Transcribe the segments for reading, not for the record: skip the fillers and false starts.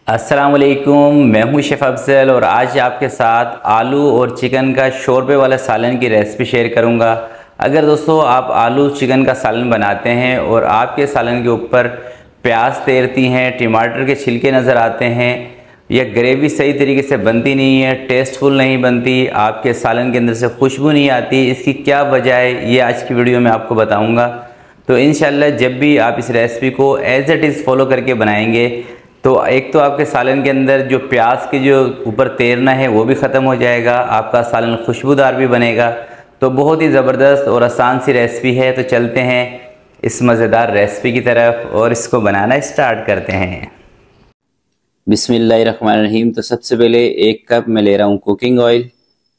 अस्सलाम वालेकुम, मैं हूं शेफ़ अफजल और आज आपके साथ आलू और चिकन का शोरबे वाला सालन की रेसिपी शेयर करूंगा। अगर दोस्तों आप आलू चिकन का सालन बनाते हैं और आपके सालन के ऊपर प्याज तैरती हैं, टमाटर के छिलके नज़र आते हैं या ग्रेवी सही तरीके से बनती नहीं है, टेस्टफुल नहीं बनती, आपके सालन के अंदर से खुशबू नहीं आती, इसकी क्या वजह है ये आज की वीडियो में आपको बताऊँगा। तो इंशाल्लाह जब भी आप इस रेसिपी को एज इट इज़ फॉलो करके बनाएंगे तो एक तो आपके सालन के अंदर जो प्याज के जो ऊपर तैरना है वो भी ख़त्म हो जाएगा, आपका सालन खुशबूदार भी बनेगा। तो बहुत ही ज़बरदस्त और आसान सी रेसिपी है। तो चलते हैं इस मज़ेदार रेसिपी की तरफ और इसको बनाना स्टार्ट करते हैं। बिस्मिल्लाहिर्रहमानिर्रहीम। तो सबसे पहले 1 कप मैं ले रहा हूँ कुकिंग ऑयल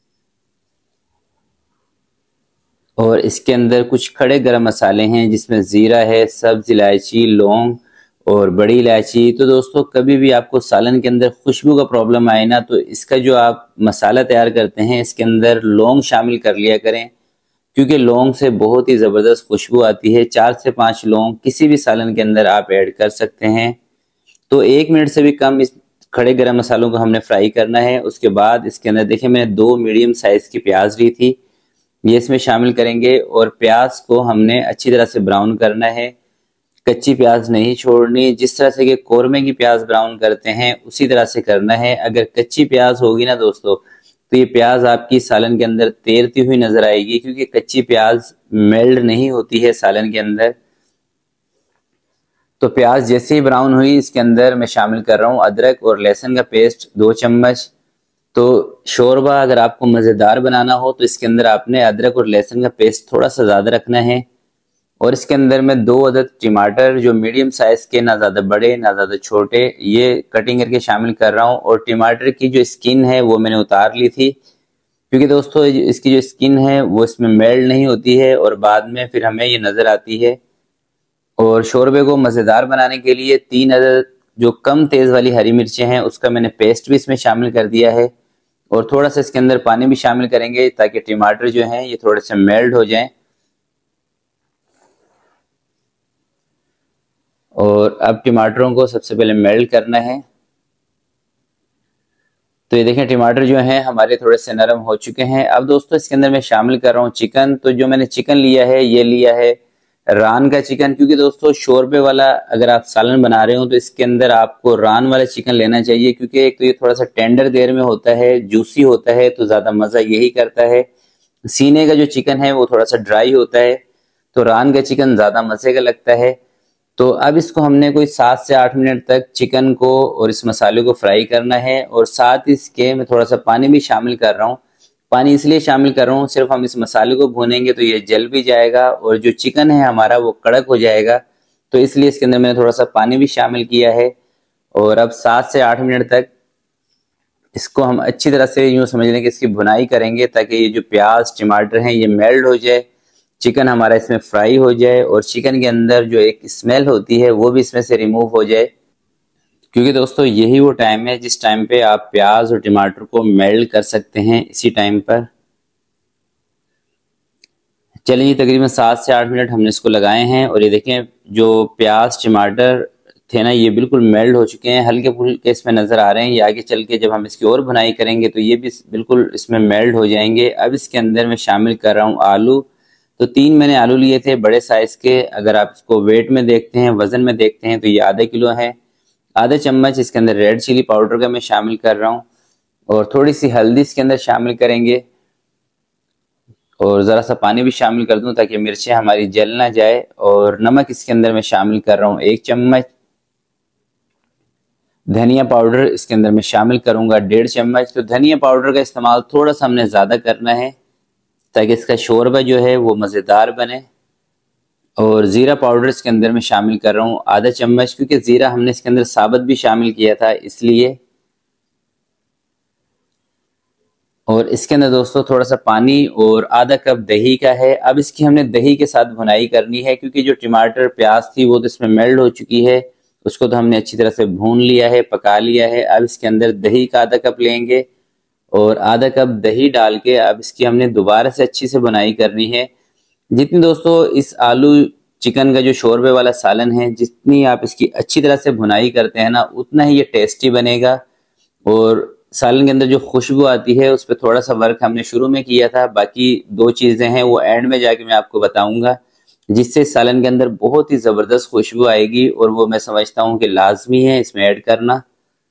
और इसके अंदर कुछ खड़े गरम मसाले हैं जिसमें ज़ीरा है, सब्ज़ इलायची, लौंग और बड़ी इलायची। तो दोस्तों कभी भी आपको सालन के अंदर खुशबू का प्रॉब्लम आए ना, तो इसका जो आप मसाला तैयार करते हैं इसके अंदर लौंग शामिल कर लिया करें, क्योंकि लौंग से बहुत ही ज़बरदस्त खुशबू आती है। 4 से 5 लौंग किसी भी सालन के अंदर आप ऐड कर सकते हैं। तो 1 मिनट से भी कम इस खड़े गरम मसालों को हमने फ्राई करना है। उसके बाद इसके अंदर देखिए मैंने 2 मीडियम साइज़ की प्याज ली थी, ये इसमें शामिल करेंगे और प्याज को हमने अच्छी तरह से ब्राउन करना है, कच्ची प्याज नहीं छोड़नी। जिस तरह से कि कौरमे की प्याज ब्राउन करते हैं उसी तरह से करना है। अगर कच्ची प्याज होगी ना दोस्तों तो ये प्याज आपकी सालन के अंदर तैरती हुई नजर आएगी, क्योंकि कच्ची प्याज मेल्ट नहीं होती है सालन के अंदर। तो प्याज जैसे ही ब्राउन हुई इसके अंदर मैं शामिल कर रहा हूँ अदरक और लहसुन का पेस्ट 2 चम्मच। तो शोरबा अगर आपको मज़ेदार बनाना हो तो इसके अंदर आपने अदरक और लहसुन का पेस्ट थोड़ा सा ज़्यादा रखना है। और इसके अंदर मैं 2 अदद टमाटर जो मीडियम साइज के, ना ज़्यादा बड़े ना ज़्यादा छोटे, ये कटिंग करके शामिल कर रहा हूँ। और टमाटर की जो स्किन है वो मैंने उतार ली थी, क्योंकि दोस्तों इसकी जो स्किन है वो इसमें मेल्ट नहीं होती है और बाद में फिर हमें ये नज़र आती है। और शोरबे को मज़ेदार बनाने के लिए 3 अदद जो कम तेज़ वाली हरी मिर्चें हैं उसका मैंने पेस्ट भी इसमें शामिल कर दिया है। और थोड़ा सा इसके अंदर पानी भी शामिल करेंगे ताकि टमाटर जो हैं ये थोड़े से मेल्ट हो जाएं। और अब टमाटरों को सबसे पहले मेल्ट करना है। तो ये देखें टमाटर जो हैं हमारे थोड़े से नरम हो चुके हैं। अब दोस्तों इसके अंदर मैं शामिल कर रहा हूँ चिकन। तो जो मैंने चिकन लिया है ये लिया है रान का चिकन, क्योंकि दोस्तों शोरबे वाला अगर आप सालन बना रहे हो तो इसके अंदर आपको रान वाला चिकन लेना चाहिए, क्योंकि एक तो ये थोड़ा सा टेंडर देर में होता है, जूसी होता है, तो ज़्यादा मज़ा यही करता है। सीने का जो चिकन है वो थोड़ा सा ड्राई होता है, तो रान का चिकन ज़्यादा मज़े का लगता है। तो अब इसको हमने कोई 7 से 8 मिनट तक चिकन को और इस मसाले को फ्राई करना है। और साथ इसके मैं थोड़ा सा पानी भी शामिल कर रहा हूँ। पानी इसलिए शामिल कर रहा हूँ, सिर्फ हम इस मसाले को भूनेंगे तो ये जल भी जाएगा और जो चिकन है हमारा वो कड़क हो जाएगा, तो इसलिए इसके अंदर मैंने थोड़ा सा पानी भी शामिल किया है। और अब 7 से 8 मिनट तक इसको हम अच्छी तरह से यूँ समझ लें कि इसकी भुनाई करेंगे, ताकि ये जो प्याज टमाटर हैं ये मेल्ट हो जाए, चिकन हमारा इसमें फ्राई हो जाए और चिकन के अंदर जो एक स्मेल होती है वो भी इसमें से रिमूव हो जाए। क्योंकि दोस्तों यही वो टाइम है जिस टाइम पे आप प्याज और टमाटर को मेल्ट कर सकते हैं, इसी टाइम पर। चलिए तकरीबन 7 से 8 मिनट हमने इसको लगाए हैं और ये देखें जो प्याज टमाटर थे ना ये बिल्कुल मेल्ट हो चुके हैं, हल्के फुल्के इसमें नज़र आ रहे हैं। ये आगे चल के जब हम इसकी और भुनाई करेंगे तो ये भी बिल्कुल इसमें मेल्ट हो जाएंगे। अब इसके अंदर मैं शामिल कर रहा हूँ आलू। तो 3 मैंने आलू लिए थे बड़े साइज़ के। अगर आप इसको वेट में देखते हैं, वज़न में देखते हैं, तो ये आधा किलो है। आधा चम्मच इसके अंदर रेड चिली पाउडर का मैं शामिल कर रहा हूँ और थोड़ी सी हल्दी इसके अंदर शामिल करेंगे और ज़रा सा पानी भी शामिल कर दूँ ताकि मिर्चें हमारी जल ना जाए। और नमक इसके अंदर मैं शामिल कर रहा हूँ 1 चम्मच। धनिया पाउडर इसके अंदर मैं शामिल करूँगा 1.5 चम्मच। तो धनिया पाउडर का इस्तेमाल थोड़ा सा हमने ज़्यादा करना है ताकि इसका शोरबा जो है वो मज़ेदार बने। और ज़ीरा पाउडर इसके अंदर मैं शामिल कर रहा हूँ आधा चम्मच, क्योंकि ज़ीरा हमने इसके अंदर साबुत भी शामिल किया था इसलिए। और इसके अंदर दोस्तों थोड़ा सा पानी और आधा कप दही का है। अब इसकी हमने दही के साथ भुनाई करनी है, क्योंकि जो टमाटर प्याज थी वो तो इसमें मेल्ट हो चुकी है, उसको तो हमने अच्छी तरह से भून लिया है, पका लिया है। अब इसके अंदर दही का आधा कप लेंगे और आधा कप दही डाल के अब इसकी हमने दोबारा से अच्छी से बुनाई करनी है। जितनी दोस्तों इस आलू चिकन का जो शोरबे वाला सालन है, जितनी आप इसकी अच्छी तरह से भुनाई करते हैं ना, उतना ही ये टेस्टी बनेगा। और सालन के अंदर जो खुशबू आती है उस पर थोड़ा सा वर्क हमने शुरू में किया था, बाकी 2 चीज़ें हैं वो एंड में जाके मैं आपको बताऊंगा, जिससे सालन के अंदर बहुत ही ज़बरदस्त खुशबू आएगी, और वो मैं समझता हूँ कि लाजमी है इसमें ऐड करना।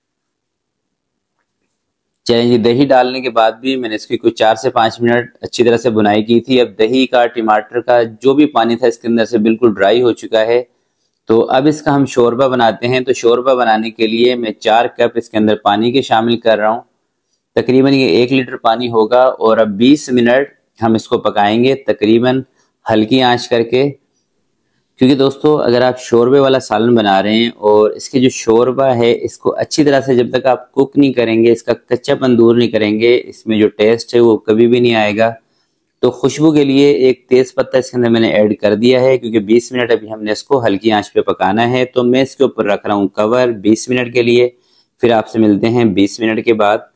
चलिए जी, दही डालने के बाद भी मैंने इसकी कुछ 4 से 5 मिनट अच्छी तरह से बुनाई की थी। अब दही का, टमाटर का जो भी पानी था इसके अंदर से बिल्कुल ड्राई हो चुका है। तो अब इसका हम शोरबा बनाते हैं। तो शोरबा बनाने के लिए मैं 4 कप इसके अंदर पानी के शामिल कर रहा हूँ। तकरीबन ये 1 लीटर पानी होगा, और अब 20 मिनट हम इसको पकाएंगे तकरीबन हल्की आंच करके। क्योंकि दोस्तों अगर आप शोरबे वाला सालन बना रहे हैं और इसके जो शोरबा है इसको अच्छी तरह से जब तक आप कुक नहीं करेंगे, इसका कच्चापन दूर नहीं करेंगे, इसमें जो टेस्ट है वो कभी भी नहीं आएगा। तो खुशबू के लिए एक तेज पत्ता इसके अंदर मैंने ऐड कर दिया है, क्योंकि 20 मिनट अभी हमने इसको हल्की आंच पे पकाना है। तो मैं इसके ऊपर रख रहा हूँ कवर 20 मिनट के लिए। फिर आपसे मिलते हैं 20 मिनट के बाद।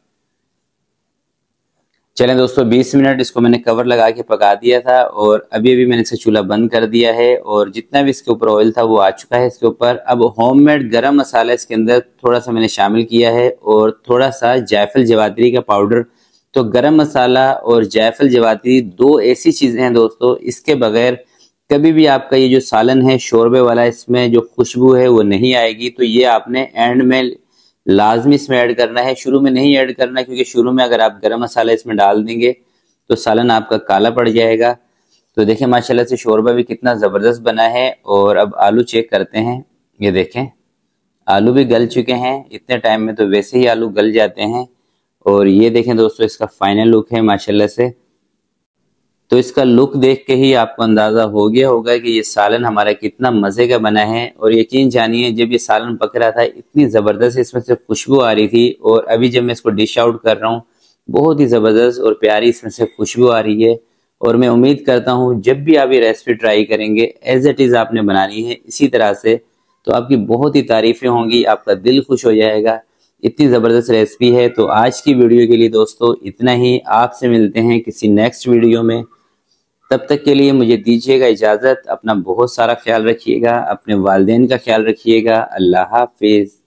चलें दोस्तों, 20 मिनट इसको मैंने कवर लगा के पका दिया था, और अभी अभी मैंने इसे चूल्हा बंद कर दिया है, और जितना भी इसके ऊपर ऑयल था वो आ चुका है इसके ऊपर। अब होममेड गरम मसाला इसके अंदर थोड़ा सा मैंने शामिल किया है, और थोड़ा सा जायफल जवात्री का पाउडर। तो गरम मसाला और जायफल जवात्री 2 ऐसी चीज़ें हैं दोस्तों, इसके बगैर कभी भी आपका ये जो सालन है शोरबे वाला, इसमें जो खुशबू है वो नहीं आएगी। तो ये आपने एंड में लाजमी इसमें ऐड करना है, शुरू में नहीं ऐड करना, क्योंकि शुरू में अगर आप गरम मसाला इसमें डाल देंगे तो सालन आपका काला पड़ जाएगा। तो देखें माशाल्लाह से शोरबा भी कितना ज़बरदस्त बना है। और अब आलू चेक करते हैं। ये देखें आलू भी गल चुके हैं। इतने टाइम में तो वैसे ही आलू गल जाते हैं। और ये देखें दोस्तों इसका फाइनल लुक है माशाल्लाह से। तो इसका लुक देख के ही आपको अंदाज़ा हो गया होगा कि ये सालन हमारा कितना मज़े का बना है। और यकीन जानिए, जब ये सालन पक रहा था इतनी ज़बरदस्त इसमें से खुशबू आ रही थी, और अभी जब मैं इसको डिश आउट कर रहा हूँ बहुत ही ज़बरदस्त और प्यारी इसमें से खुशबू आ रही है। और मैं उम्मीद करता हूँ जब भी आप ये रेसिपी ट्राई करेंगे एज इट इज़ आपने बनानी है इसी तरह से, तो आपकी बहुत ही तारीफ़ें होंगी, आपका दिल खुश हो जाएगा। इतनी ज़बरदस्त रेसिपी है। तो आज की वीडियो के लिए दोस्तों इतना ही। आपसे मिलते हैं किसी नेक्स्ट वीडियो में। तब तक के लिए मुझे दीजिएगा इजाज़त। अपना बहुत सारा ख्याल रखिएगा, अपने वालिदैन का ख्याल रखिएगा। अल्लाह हाफिज़।